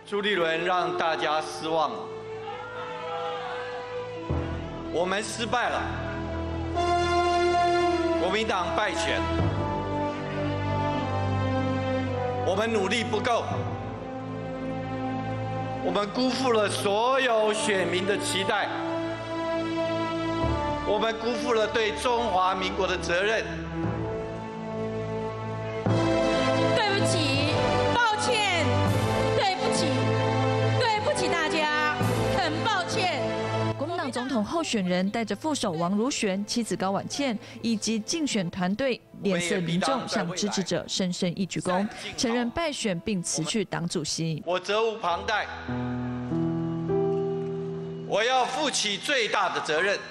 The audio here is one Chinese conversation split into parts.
朱立伦让大家失望了，我们失败了，国民党败选，我们努力不够，我们辜负了所有选民的期待，我们辜负了对中华民国的责任。 对不起，抱歉，对不起，对不起大家，很抱歉。 国民党总统候选人带着副手王如玄、妻子高婉倩以及竞选团队，脸色凝重，向支持者深深一鞠躬，承认败选并辞去党主席。 我责无旁贷，我要负起最大的责任。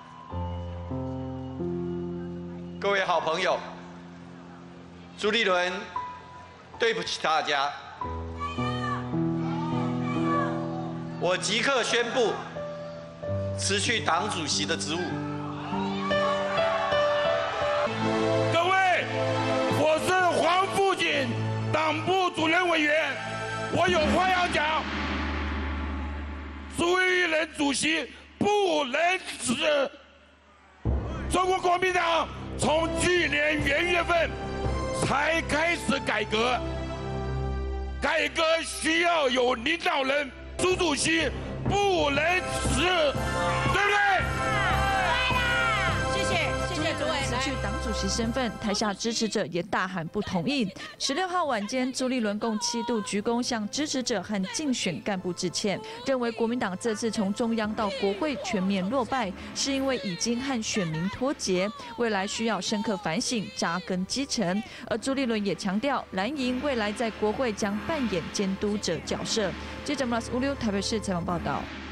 各位好朋友，朱立伦，对不起大家，我即刻宣布辞去党主席的职务。 各位，我是黄富锦，党部主任委员，我有话要讲。朱立伦主席不能辞。中国国民党从去年元月份才开始改革，改革需要有领导人，朱主席不能辞，对不对？ 谢谢，谢谢诸位。 辞去党主席身份，台下支持者也大喊不同意。16号晚间，朱立伦共7度鞠躬向支持者和竞选干部致歉，认为国民党这次从中央到国会全面落败，是因为已经和选民脱节，未来需要深刻反省，扎根基层。而朱立伦也强调，蓝营未来在国会将扮演监督者角色。记者马斯乌溜台北市采访报道。